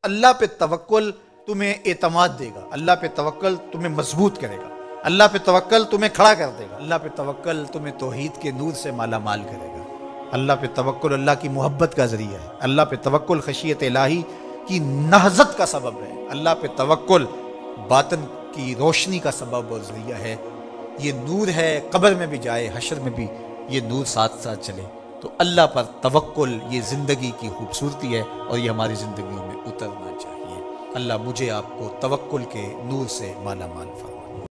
अल्लाह पे तवक्कुल तुम्हें एतमाद देगा, अल्लाह पे तवक्कुल तुम्हें मजबूत करेगा, अल्लाह पे तवक्कुल तुम्हें खड़ा कर देगा, अल्लाह पे तवक्कुल तुम्हें तौहीद के नूर से माला माल करेगा। अल्लाह पे तवक्कुल अल्लाह की मोहब्बत का ज़रिया है। अल्लाह पे तवक्कुल खशियत इलाही की नहज़त का सबब है। अल्लाह पे तवक्कुल बातन की रोशनी का सबब और ज़रिया है। ये नूर है, कब्र में भी जाए हशर में भी ये नूर साथ साथ चले। तो अल्लाह पर तवक्कुल ये ज़िंदगी की खूबसूरती है और ये हमारी ज़िंदगियों में उतरना चाहिए। अल्लाह मुझे आपको तवक्कुल के नूर से माला माल फरमाए।